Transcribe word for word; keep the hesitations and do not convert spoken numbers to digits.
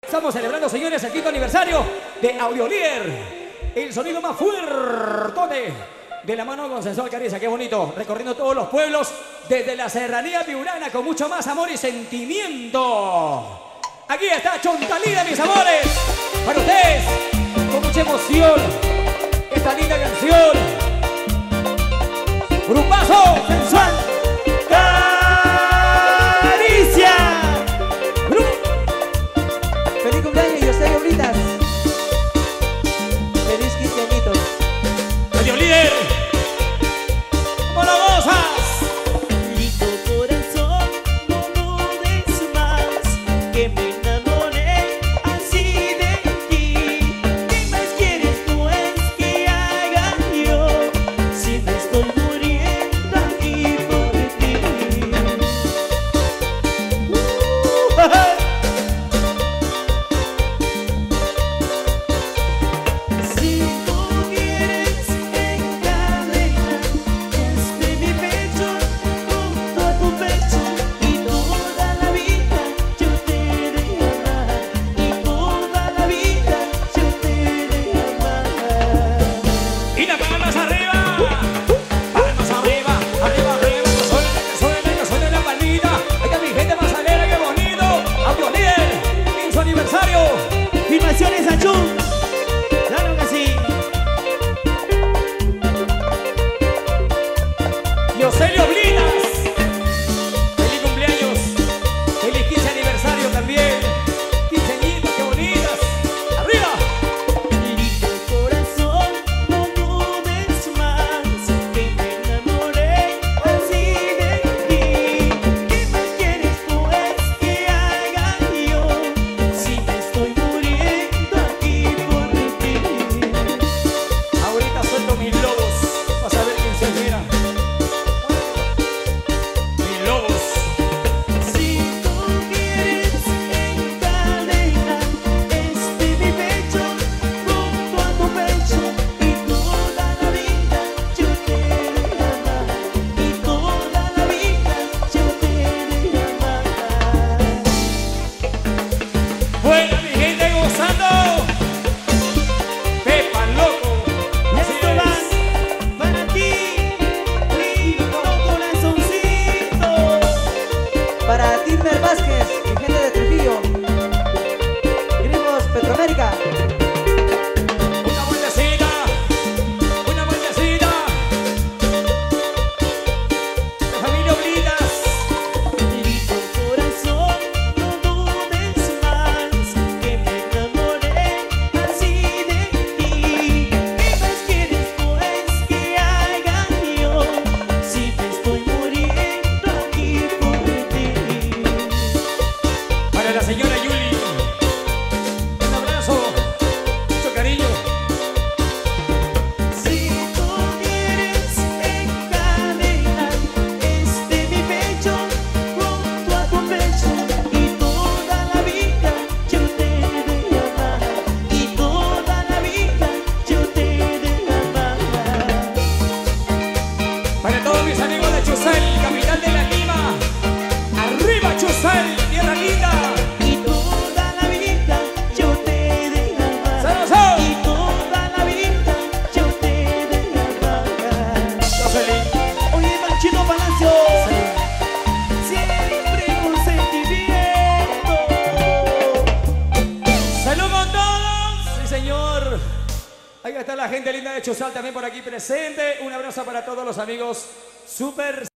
Estamos celebrando, señores, el quinto aniversario de Audiolier. El sonido más fuerte de la mano con Sensual Caricia. Qué bonito. Recorriendo todos los pueblos desde la serranía piurana con mucho más amor y sentimiento. Aquí está Chontalina, mis amores. Para ustedes, con mucha emoción, esta linda canción. Grupazo Sensual Caricia. Feliz cumpleaños, José Oblitas. Feliz quince añitos. Audiolier, ¿cómo lo gozas? Lindo corazón, no dudes más, que me enamoré así de ti. ¿Qué más quieres pues que haga yo, si me estoy muriendo aquí por ti? Uh, Si tú quieres encadenar desde mi pecho junto a tu pecho, y toda la vida yo te he de amar, y toda la vida yo te he de amar. Y las palmas arriba, palmas arriba, arriba, arriba, que suene, que suene, que suene la palmita. Ahí está mi gente mazalera, qué bonito. Audiolier, en su aniversario. Filmaciones Achún, claro que sí. Yoselio Blinas, feliz cumpleaños, feliz quince aniversario también. quince añitos, qué bonitas. Arriba. Lindo corazón, no dudes más, que me enamoré así de ti. ¿Qué más quieres pues que haga yo, si me estoy muriendo aquí por ti? Ahorita suelto mis lobos, vas a ver quién se mira. Mis lobos. Si tú quieres encadenar este mi pecho junto a tu pecho, y toda la vida yo te he de amar, y toda la vida yo te he de amar. Buena mi gente gozando. Pepa loco. Así Esto va es. para ti, lindo corazoncito. Para Tilmer Vázquez y gente de Trujillo. Grimos Petroamérica. Una vueltecita, una vueltecita. De familia Blinas. Lindo corazón, no dudes más, que me enamoré así de ti. ¿Qué más quieres pues que haga yo, si me estoy muriendo aquí por ti? Para la señora Yuli. Un abrazo, mucho cariño. Si tú quieres encadenar este mi pecho junto a tu pecho, y toda la vida yo te he de amar, y toda la vida yo te he de amar. Para todos mis amigos de Chuzal, capital de la Lima. Arriba Chuzal, tierra linda. Y toda la vida yo te he de amar, ¡Saludos! y toda la vida yo te he de amar. Jocelyn. Oye, Panchito Palacio, siempre con sentimiento. ¡Salud con todos! Sí, señor. Ahí está la gente linda de Chuzal también por aquí presente. Un abrazo para todos los amigos super